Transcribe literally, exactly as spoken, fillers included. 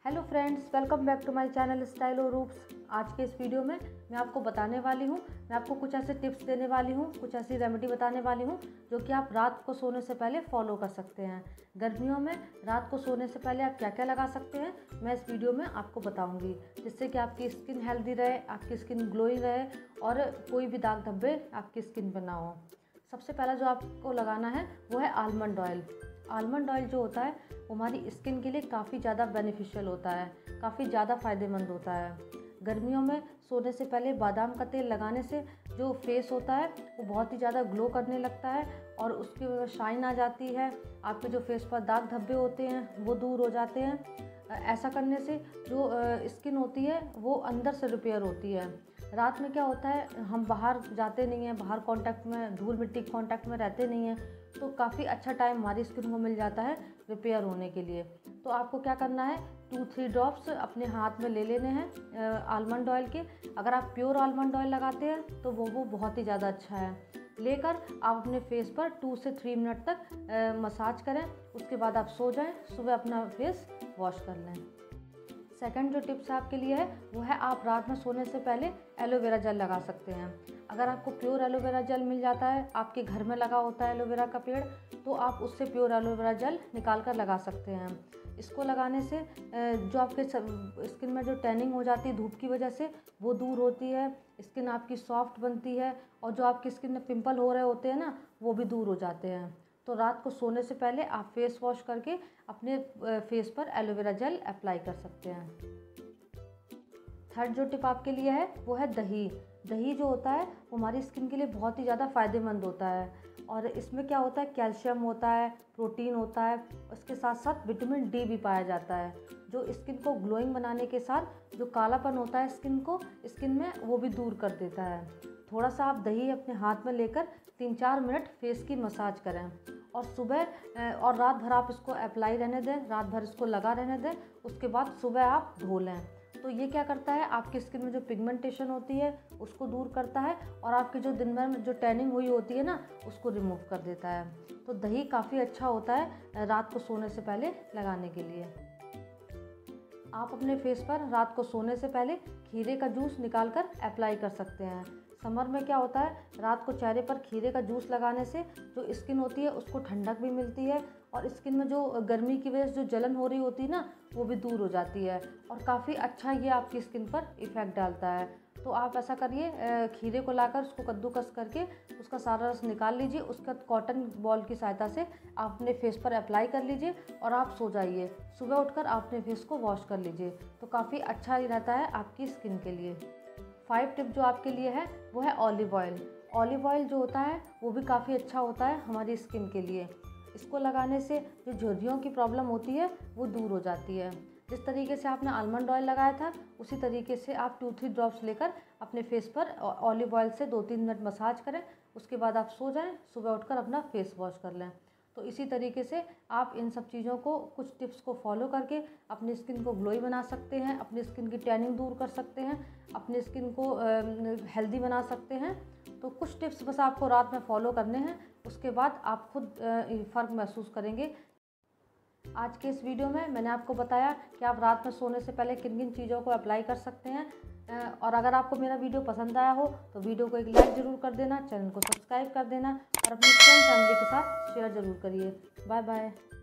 Hello friends, welcome back to my channel style और रूप्स। आज के इस वीडियो में मैं आपको बताने वाली हूँ मैं आपको कुछ ऐसे टिप्स देने वाली हूँ कुछ ऐसी रेमेडी बताने वाली हूँ जो कि आप रात को सोने से पहले फॉलो कर सकते हैं। गर्मियों में रात को सोने से पहले आप क्या क्या लगा सकते हैं मैं इस वीडियो में आपको बताऊँगी, जिससे कि आपकी स्किन हेल्दी रहे, आपकी स्किन ग्लोइंग रहे और कोई भी दाग धब्बे आपकी स्किन पर ना हो। सबसे पहला जो आपको लगाना है वो है आलमंड ऑयल। आलमंड ऑयल जो होता है वो हमारी स्किन के लिए काफ़ी ज़्यादा बेनिफिशियल होता है, काफ़ी ज़्यादा फ़ायदेमंद होता है। गर्मियों में सोने से पहले बादाम का तेल लगाने से जो फेस होता है वो बहुत ही ज़्यादा ग्लो करने लगता है और उसकी शाइन आ जाती है। आपके जो फेस पर दाग धब्बे होते हैं वो दूर हो जाते हैं। ऐसा करने से जो स्किन होती है वो अंदर से रिपेयर होती है। रात में क्या होता है, हम बाहर जाते नहीं हैं, बाहर कांटेक्ट में, धूल मिट्टी के कांटेक्ट में रहते नहीं हैं, तो काफ़ी अच्छा टाइम हमारी स्किन को मिल जाता है रिपेयर होने के लिए। तो आपको क्या करना है, टू थ्री ड्रॉप्स अपने हाथ में ले लेने हैं आलमंड ऑयल के। अगर आप प्योर आलमंड ऑयल लगाते हैं तो वो वो बहुत ही ज़्यादा अच्छा है। लेकर आप अपने फेस पर टू से थ्री मिनट तक मसाज करें, उसके बाद आप सो जाएं, सुबह अपना फेस वॉश कर लें। सेकंड जो टिप्स आपके लिए है वो है आप रात में सोने से पहले एलोवेरा जेल लगा सकते हैं। अगर आपको प्योर एलोवेरा जेल मिल जाता है, आपके घर में लगा होता है एलोवेरा का पेड़, तो आप उससे प्योर एलोवेरा जेल निकाल कर लगा सकते हैं। इसको लगाने से जो आपके स्किन में जो टैनिंग हो जाती है धूप की वजह से वो दूर होती है, स्किन आपकी सॉफ्ट बनती है और जो आपकी स्किन में पिंपल हो रहे होते हैं ना वो भी दूर हो जाते हैं। तो रात को सोने से पहले आप फेस वॉश करके अपने फेस पर एलोवेरा जेल अप्लाई कर सकते हैं। थर्ड जो टिप आपके लिए है वो है दही। दही जो होता है वो हमारी स्किन के लिए बहुत ही ज़्यादा फ़ायदेमंद होता है और इसमें क्या होता है, कैल्शियम होता है, प्रोटीन होता है, उसके साथ साथ विटामिन डी भी पाया जाता है, जो स्किन को ग्लोइंग बनाने के साथ जो कालापन होता है स्किन को स्किन में वो भी दूर कर देता है। थोड़ा सा आप दही अपने हाथ में लेकर तीन चार मिनट फेस की मसाज करें और सुबह और रात भर आप इसको अप्लाई रहने दें, रात भर इसको लगा रहने दें, उसके बाद सुबह आप धो लें। तो ये क्या करता है, आपकी स्किन में जो पिगमेंटेशन होती है उसको दूर करता है और आपकी जो दिन भर में जो टैनिंग हुई होती है ना उसको रिमूव कर देता है। तो दही काफ़ी अच्छा होता है रात को सोने से पहले लगाने के लिए। आप अपने फेस पर रात को सोने से पहले खीरे का जूस निकाल कर अप्लाई कर सकते हैं। समर में क्या होता है, रात को चेहरे पर खीरे का जूस लगाने से जो स्किन होती है उसको ठंडक भी मिलती है और स्किन में जो गर्मी की वजह से जो जलन हो रही होती है ना वो भी दूर हो जाती है और काफ़ी अच्छा ये आपकी स्किन पर इफ़ेक्ट डालता है। तो आप ऐसा करिए, खीरे को लाकर उसको कद्दूकस करके उसका सारा रस निकाल लीजिए, उसका कॉटन बॉल की सहायता से आप अपने फेस पर अप्लाई कर लीजिए और आप सो जाइए। सुबह उठकर आप अपने फेस को वॉश कर लीजिए, तो काफ़ी अच्छा ही रहता है आपकी स्किन के लिए। फाइव टिप जो आपके लिए है वो है ऑलिव ऑयल। ऑलिव ऑयल जो होता है वो भी काफ़ी अच्छा होता है हमारी स्किन के लिए। इसको लगाने से जो झुर्रियों की प्रॉब्लम होती है वो दूर हो जाती है। जिस तरीके से आपने आलमंड ऑयल लगाया था उसी तरीके से आप टू थ्री ड्रॉप्स लेकर अपने फेस पर ऑलिव ऑयल से दो तीन मिनट मसाज करें, उसके बाद आप सो जाएं, सुबह उठकर अपना फेस वॉश कर लें। तो इसी तरीके से आप इन सब चीज़ों को, कुछ टिप्स को फॉलो करके अपनी स्किन को ग्लोई बना सकते हैं, अपनी स्किन की टैनिंग दूर कर सकते हैं, अपनी स्किन को हेल्दी बना सकते हैं। तो कुछ टिप्स बस आपको रात में फॉलो करने हैं, उसके बाद आप खुद फ़र्क महसूस करेंगे। आज के इस वीडियो में मैंने आपको बताया कि आप रात में सोने से पहले किन किन चीज़ों को अप्लाई कर सकते हैं। और अगर आपको मेरा वीडियो पसंद आया हो तो वीडियो को एक लाइक ज़रूर कर देना, चैनल को सब्सक्राइब कर देना और अपनी फ्रेंड फैमिली के साथ शेयर ज़रूर करिए। Bye bye.